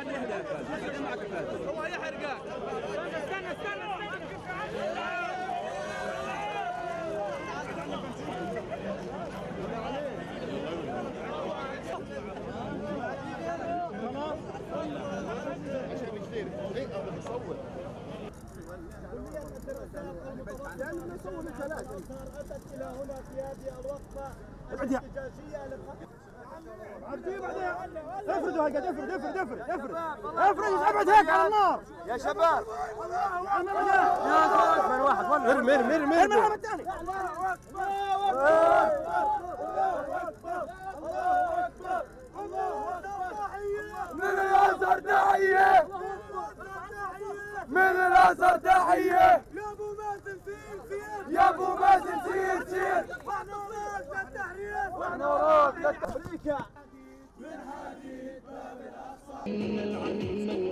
هو يحرقك. استنى لأنه نصور الثلاثة. أتت إلى هنا في هذه الوقفة الاحتجاجية افردوا هيك افرد ابعد هيك على النار يا شباب. يا اكبر واحد ارمي الملعب الثاني. الله اكبر الله اكبر الله اكبر الله اكبر. من الازهر تحيه من الازهر تحيه. يا ابو مازن سير يا ابو مازن سير. واحنا وراك للتحرير واحنا وراك امريكا من حديد باب الاقصى.